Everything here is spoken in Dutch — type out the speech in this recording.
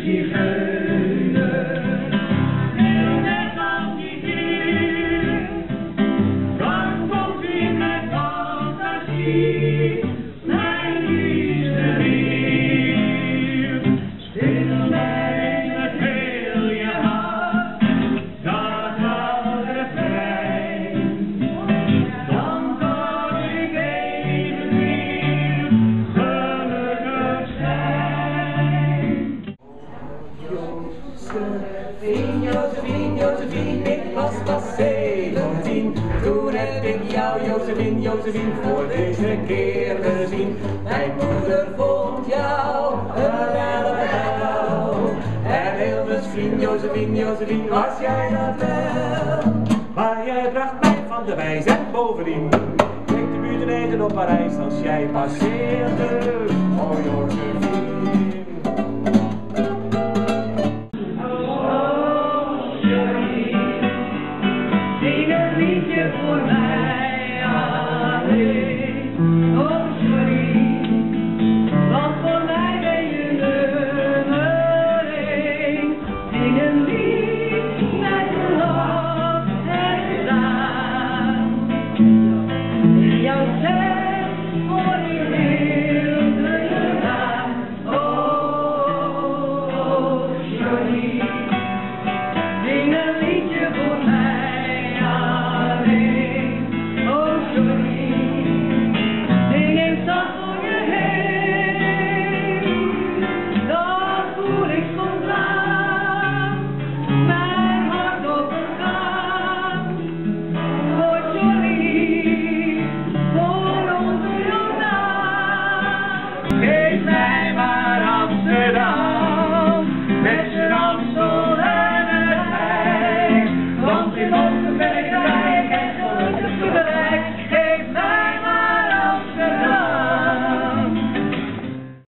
zigeuner. Net als die dier, dan komt in mijn fantasie, mijn liefste weer. Stil mij met heel je hart, dat oude pijn. Dan kan ik even weer gelukkig zijn. Josephine, ik was pas 17. Toen heb ik jou, Josephine, voor deze keer gezien. Mijn moeder vond jou geweldig wel. En heel misschien, Josephine, was jij dat wel. Maar jij bracht mij van de wijs en bovendien keek de buurt eten op Parijs als jij passeerde. Oh Josephine. Zing een liedje voor mij alleen, oh sorry, want voor mij ben je nummer 1. Zing een lied met geloof en gedaan, in jouw stem hoor ik heel de naam, oh sorry. Zing een liedje voor mij alleen, oh sorry. Zing eens zacht voor je heen, dan voel ik spontaan mijn hart overgaan. Oh sorry, voor onze Jordaan. Geef mij maar Amsterdam, met zijn Amstel en het IJ, want in onze bergen